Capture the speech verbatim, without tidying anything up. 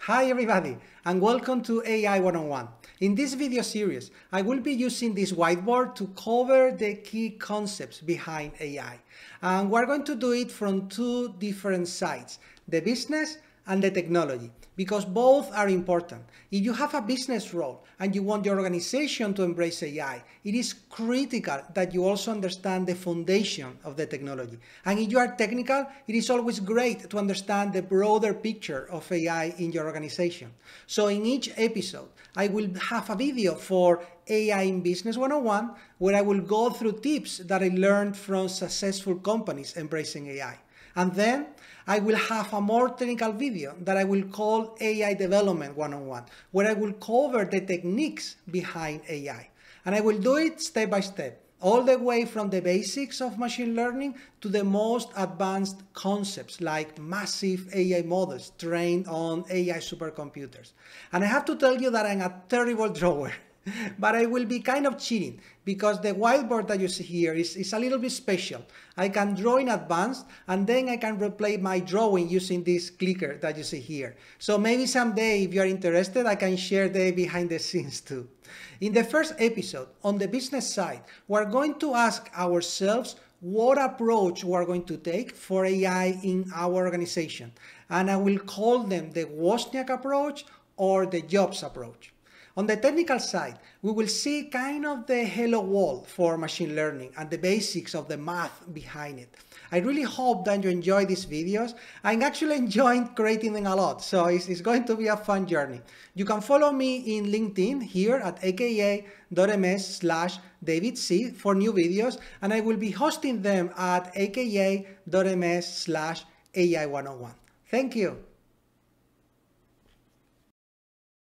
Hi everybody, and welcome to A I one oh one. In this video series, I will be using this whiteboard to cover the key concepts behind A I. And we're going to do it from two different sides, the business and the technology, because both are important. If you have a business role and you want your organization to embrace A I, it is critical that you also understand the foundation of the technology. And if you are technical, it is always great to understand the broader picture of A I in your organization. So in each episode, I will have a video for A I in Business one oh one, where I will go through tips that I learned from successful companies embracing A I. And then I will have a more technical video that I will call A I Development one oh one, where I will cover the techniques behind A I. And I will do it step by step, all the way from the basics of machine learning to the most advanced concepts like massive A I models trained on A I supercomputers. And I have to tell you that I'm a terrible drawer. But I will be kind of cheating because the whiteboard that you see here is, is a little bit special. I can draw in advance and then I can replay my drawing using this clicker that you see here. So maybe someday, if you're interested, I can share the behind the scenes too. In the first episode, on the business side, we're going to ask ourselves what approach we're going to take for A I in our organization. And I will call them the Wozniak approach or the Jobs approach. On the technical side, we will see kind of the hello world for machine learning and the basics of the math behind it. I really hope that you enjoy these videos. I'm actually enjoying creating them a lot, so it's, it's going to be a fun journey. You can follow me in LinkedIn here at aka.ms slash David C for new videos, and I will be hosting them at aka.ms slash AI one oh one. Thank you.